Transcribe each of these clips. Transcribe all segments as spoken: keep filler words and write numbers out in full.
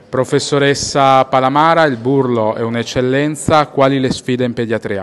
Professoressa Palamara, il burlo è un'eccellenza, quali le sfide in pediatria?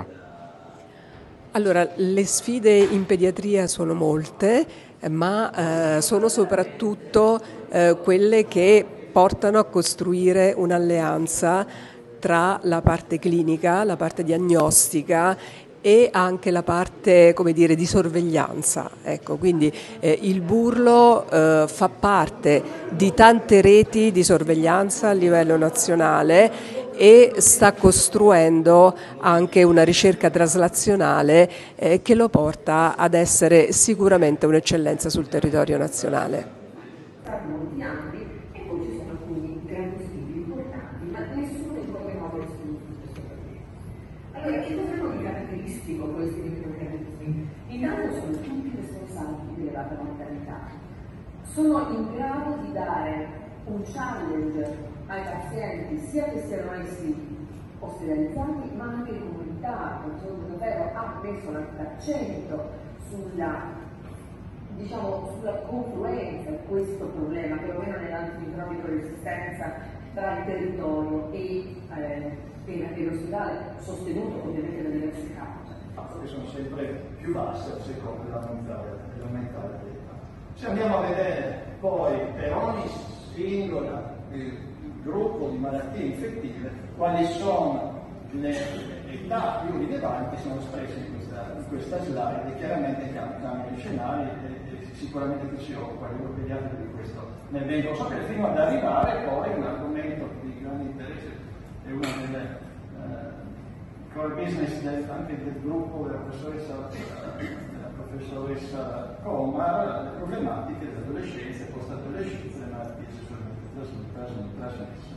Allora, le sfide in pediatria sono molte, ma eh, sono soprattutto eh, quelle che portano a costruire un'alleanza tra la parte clinica, la parte diagnostica e anche la parte, come dire, di sorveglianza. Ecco, quindi eh, il burlo eh, fa parte di tante reti di sorveglianza a livello nazionale e sta costruendo anche una ricerca traslazionale eh, che lo porta ad essere sicuramente un'eccellenza sul territorio nazionale. Tra molti anni e poi ci sono alcuni grandi sfide importanti, ma nessuno in qualche modo è escluso in questo periodo. Allora, che cos'hanno di caratteristico questi microorganismi? Intanto sono tutti responsabili di elevata mortalità. Sono in grado di dare un challenge ai pazienti, sia che siano essi ospedalizzati, ma anche in comunità. Il Consiglio davvero ha messo l'accento sulla, diciamo, sulla confluenza di questo problema, perlomeno nell'antimicrobico resistenza tra il territorio e, eh, e l'ospedale, sostenuto ovviamente da diverse cause. Che sono sempre più basse a seconda dell'aumentare dell'età. Se andiamo a vedere poi per ogni singola il gruppo di malattie infettive quali sono le età più rilevanti sono espresse in questa, in questa slide e chiaramente cambiano gli scenari e, e sicuramente chi si occupa di pediatri di questo nel vengo sapere fino ad arrivare poi un argomento di grande interesse è una delle uh, core business del, anche del gruppo della professoressa, della professoressa Comar, le problematiche dell'adolescenza e post-adolescenza, le malattie sessualmente trasmesse.